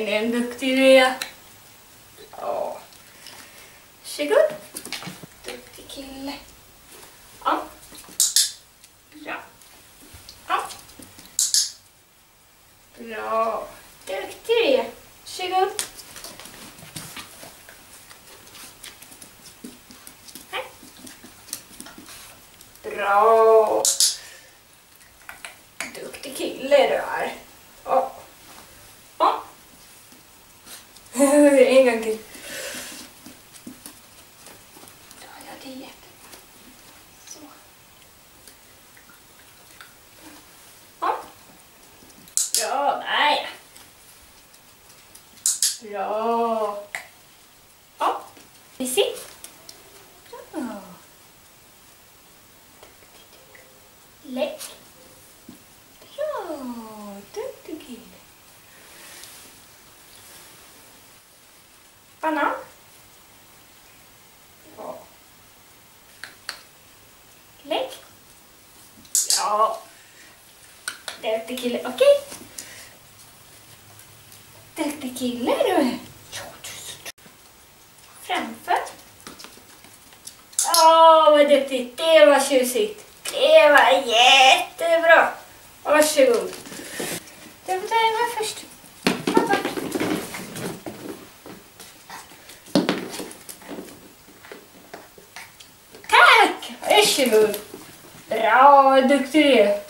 verkligen duktig du är. Ja. Varsågod. Duktig kille. Ja. Bra. Ja. Bra. Duktig du är. Varsågod. Här. Bra. Duktig kille du är. Ja. Ja. En gång till. Ja, det är jättebra. Så. Ja. Bra, där. Bra. Ja. Vi ser. Ja. Lägg. Bra. Duktig kille. Banan. Ja. Lägg. Ja. Duktig kille. Okej. Duktig kille du är. Framför. Åh, vad duktigt. Det var tjusigt. Det var jättebra. Varsågod. Du får ta den här först. Pappa. Tack! Varsågod. Bra, vad duktig du är.